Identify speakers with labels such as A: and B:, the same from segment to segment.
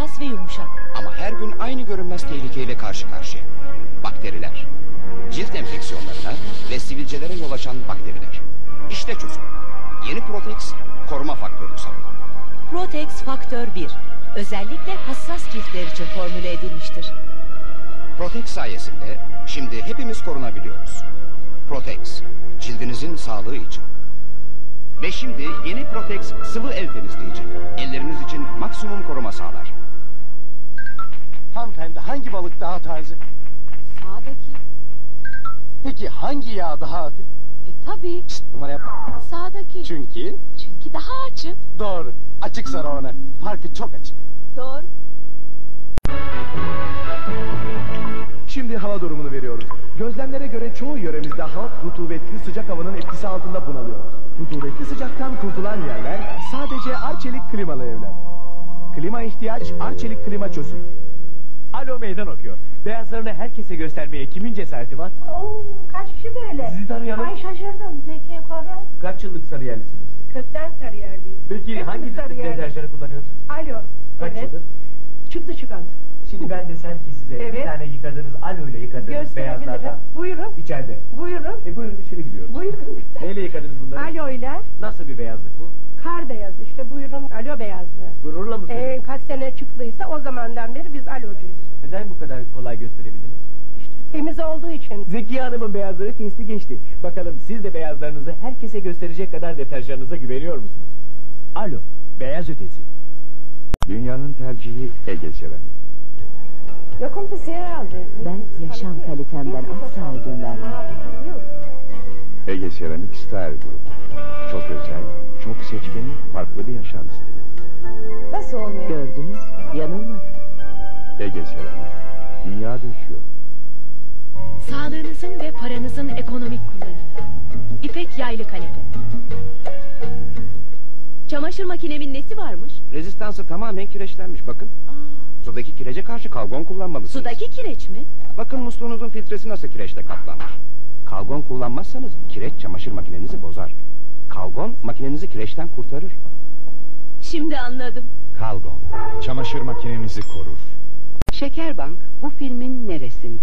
A: hassas ve yumuşak.
B: Ama her gün aynı görünmez tehlikeyle karşı karşıya. Bakteriler. Cilt enfeksiyonlarına ve sivilcelere yol açan bakteriler. İşte çözüm. Yeni Protex koruma faktörlü sabun.
A: Protex Faktör 1. Özellikle hassas ciltler için formüle edilmiştir.
B: Protex sayesinde şimdi hepimiz korunabiliyoruz. Protex, cildinizin sağlığı için. Ve şimdi yeni Protex sıvı el temizleyici. Elleriniz için maksimum koruma sağlar.
C: Hanımefendi, hangi balık daha taze?
D: Sağdaki.
C: Peki hangi yağ daha hafif?
D: Tabii.
C: Numara yapma.
D: Sağdaki.
C: Çünkü
D: Çünkü daha açık.
C: doğru. Açık sarı ona. Farkı çok açık.
D: Doğru.
E: Şimdi hava durumunu veriyoruz. Gözlemlere göre çoğu yöremizde halk rutubetli sıcak havanın etkisi altında bunalıyor. Rutubetli sıcaktan kurtulan yerler sadece Arçelik klimalı evler. Klima ihtiyaç Arçelik klima çözüm.
F: Alo meydan okuyor. Beyazlarını herkese göstermeye kimin cesareti var?
G: Oo, kaç kişi böyle?
F: Sizi tanıyalım.
G: Ay şaşırdım. Zeki Koran.
F: Kaç yıllık Sarıyerlisiniz?
G: Kökten Sarıyerliyiz.
F: Peki
G: Hepimiz
F: hangi
G: Sarıyerli.
F: deterjanı kullanıyorsunuz?
G: Alo.
F: Kaç
G: Evet.
F: yıldır?
G: Çıktı çıkalı.
F: Şimdi ben desem ki size bir
G: Evet.
F: tane yıkadığınız alo ile yıkadığınız
G: Gösterebilirim.
F: beyazlardan.
G: Buyurun.
F: İçeride.
G: Buyurun.
F: Buyurun içeri gidiyoruz.
G: Buyurun.
F: Neyle yıkadınız bunları?
G: Alo ile
F: Nasıl bir beyazlık bu?
G: kar beyazı. İşte buyurun alo beyazlığı.
F: Gururla mı söylüyorsunuz?
G: Kaç sene çıktıysa o zamandan beri biz alocuyuz.
F: Neden bu kadar kolay gösterebildiniz?
G: İşte temiz olduğu için.
F: Zekiye Hanım'ın beyazları testi geçti. Bakalım siz de beyazlarınızı herkese gösterecek kadar deterjanınıza güveniyor musunuz? Alo, beyaz ötesi.
H: Dünyanın tercihi Ege Seramik.
D: Ben yaşam kalitemden asla ödün vermem.
H: Ege Seramik Style Group. Çok özel, çok seçkin, farklı bir yaşam stili.
D: Gördünüz, yanılmadım.
H: Ege Seramik, dünya döşüyor.
A: Sağlığınızın ve paranızın ekonomik kullanımı. İpek yaylı kanepe. Çamaşır makinemin nesi varmış?
B: Rezistansı tamamen kireçlenmiş bakın. Sudaki kirece karşı kalgon kullanmalısınız.
A: Sudaki kireç mi?
B: Bakın musluğunuzun filtresi nasıl kireçle kaplanmış. Kalgon kullanmazsanız kireç çamaşır makinenizi bozar. Kalgon makinenizi kireçten kurtarır.
A: Şimdi anladım.
H: Kalgon, çamaşır makinenizi korur.
D: Şekerbank bu filmin neresinde?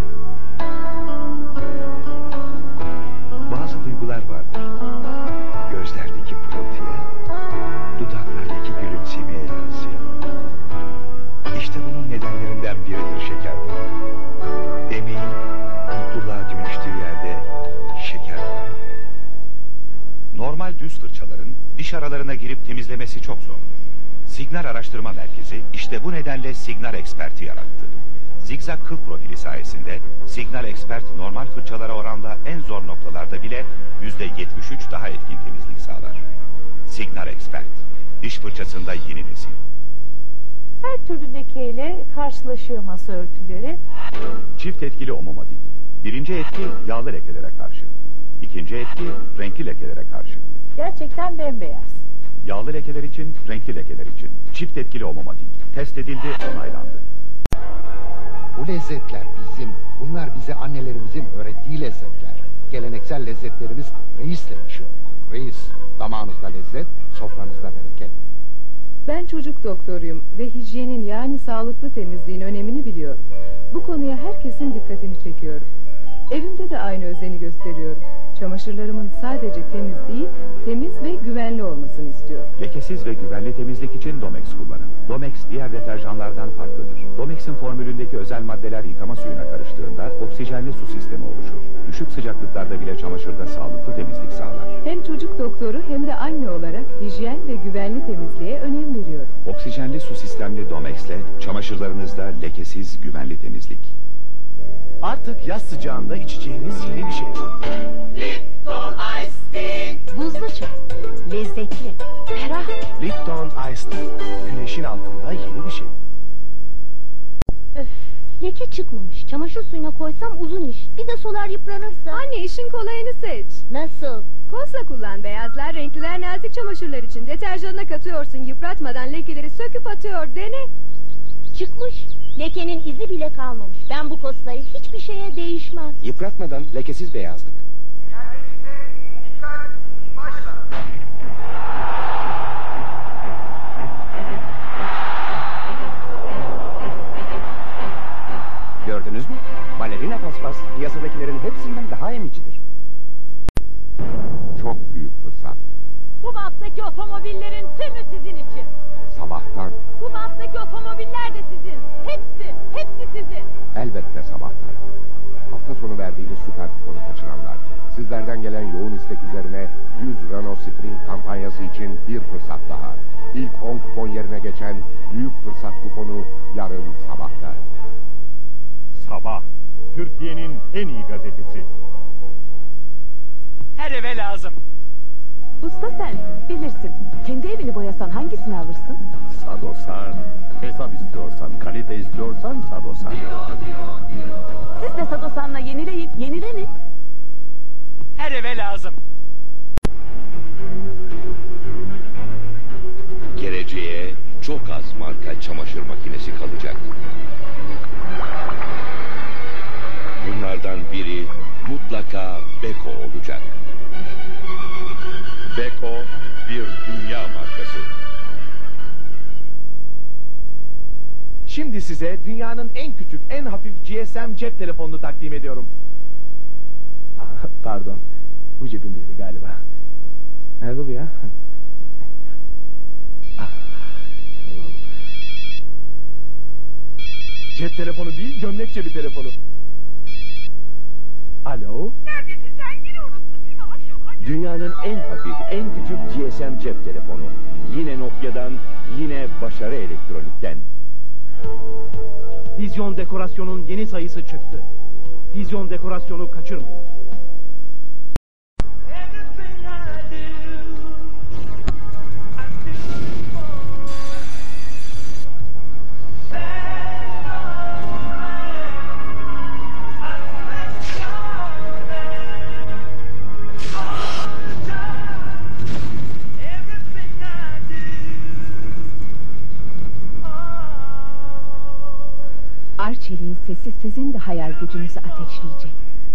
H: Bazı duygular vardır. Gözlerdeki pırıltıya, dudaklardaki gülümsemeye yansıyan. İşte bunun nedenlerinden biridir Şekerbank. Emeğin mutluluğa dönüştüğü yerde Şekerbank.
I: Normal düz fırçaların diş aralarına girip temizlemesi çok zordur. Signar Araştırma Merkezi işte bu nedenle Signar Expert'i yarattı. Zigzag kıl profili sayesinde Signar Expert normal fırçalara oranla en zor noktalarda bile %73 daha etkin temizlik sağlar. Signar Expert, diş fırçasında yeni nesil.
G: Her türlü lekeyle karşılaşıyor masa örtüleri.
H: Çift etkili Omomatik. Birinci etki yağlı lekelere karşı. İkinci etki renkli lekelere karşı.
G: Gerçekten bembeyaz.
H: Yağlı lekeler için, renkli lekeler için. Çift etkili Omomatik. Test edildi, onaylandı.
C: Bu lezzetler bizim. Bunlar bize annelerimizin öğrettiği lezzetler. Geleneksel lezzetlerimiz Reis'le yaşıyor. Reis, damağınızda lezzet, sofranızda bereket.
D: Ben çocuk doktoruyum ve hijyenin yani sağlıklı temizliğin önemini biliyorum. Bu konuya herkesin dikkatini çekiyorum. Evimde de aynı özeni gösteriyorum. Çamaşırlarımın sadece temiz değil, temiz ve güvenli olmasını istiyorum.
H: Lekesiz ve güvenli temizlik için Domex kullanın. Domex diğer deterjanlardan farklıdır. Domex'in formülündeki özel maddeler yıkama suyuna karıştığında oksijenli su sistemi oluşur. Düşük sıcaklıklarda bile çamaşırda sağlıklı temizlik sağlar.
D: Hem çocuk doktoru hem de anne olarak hijyen ve güvenli temizliğe önem veriyorum.
H: Oksijenli su sistemli Domex'le çamaşırlarınızda lekesiz, güvenli temizlik.
E: Artık yaz sıcağında içeceğiniz yeni bir şey.
A: Buzlu çay. Lezzetli. Ferah.
E: Lipton Ice Tea. Güneşin altında yeni bir şey.
G: Leke çıkmamış. Çamaşır suyuna koysam uzun iş. Bir de solar yıpranırsa.
D: Anne işin kolayını seç.
G: Nasıl?
D: Kosla kullan, beyazlar, renkliler, nazik çamaşırlar için. Deterjanına katıyorsun, yıpratmadan lekeleri söküp atıyor, dene.
G: Çıkmış. Lekenin izi bile kalmamış. Ben bu koslayı hiçbir şeye değişmem.
B: Yıpratmadan lekesiz beyazlık.
G: banttaki otomobillerin tümü sizin için.
C: Sabahtan,
G: Bu banttaki otomobiller de sizin. Hepsi sizin.
C: elbette sabahtan. Hafta sonu verdiğimiz süper kuponu kaçıranlar, sizlerden gelen yoğun istek üzerine 100 Renault Spring kampanyası için bir fırsat daha. İlk 10 kupon yerine geçen büyük fırsat kuponu yarın sabahta.
H: Sabah, Türkiye'nin en iyi gazetesi.
F: Her eve lazım.
J: Usta sen bilirsin. Kendi evini boyasan hangisini alırsın?
K: Sadosan. Hesap istiyorsan, kalite istiyorsan Sadosan.
J: Siz de Sadosan'la yenilenin.
F: Her eve lazım.
L: Geleceğe çok az marka çamaşır makinesi kalacak. Bunlardan biri mutlaka Beko olacak. Beko bir dünya markası.
E: Şimdi size dünyanın en küçük, en hafif GSM cep telefonunu takdim ediyorum. Pardon, bu cebimdeydi galiba. Nerede bu ya? Tamam. Cep telefonu değil, gömlek cebi telefonu. Alo?
G: Neredesin sen? Yine unuttun değil mi? Akşam anne...
K: Dünyanın en hafif, en küçük GSM cep telefonu. Yine Nokia'dan, yine Başarı Elektronik'ten.
E: Vizyon Dekorasyon'un yeni sayısı çıktı. Vizyon Dekorasyon'u kaçırmayın.
J: Arçelik'in sesi sizin de hayal gücünüzü ateşleyecek.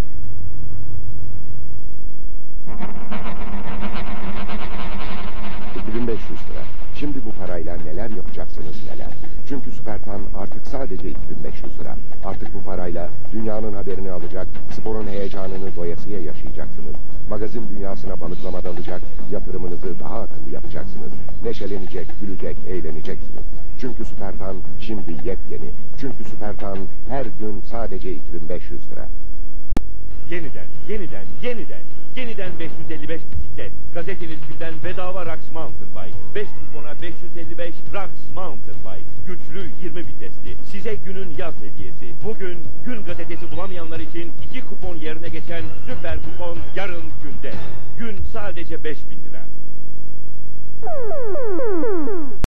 C: $2500. Şimdi bu parayla neler yapacaksınız neler. Çünkü Süpertan artık sadece $2500. Artık bu parayla dünyanın haberini alacak, sporun heyecanını doyasıya yaşayacaksınız. Magazin dünyasına balıklama dalacak, yatırımınızı daha akıllı yapacaksınız. Neşelenecek, gülecek, eğleneceksiniz. Çünkü Süpertan şimdi yepyeni. Çünkü Süpertan her gün sadece $2500.
K: Yeniden 555 bisiklet. Gazetenizden bedava Rax Mountain Bike. 5 kupona 555 Rax Mountain Bike. Güçlü 20 vitesli. Size günün yaz hediyesi. Bugün gün gazetesi bulamayanlar için 2 kupon yerine geçen süper kupon yarın günde. Gün sadece 5.000 lira.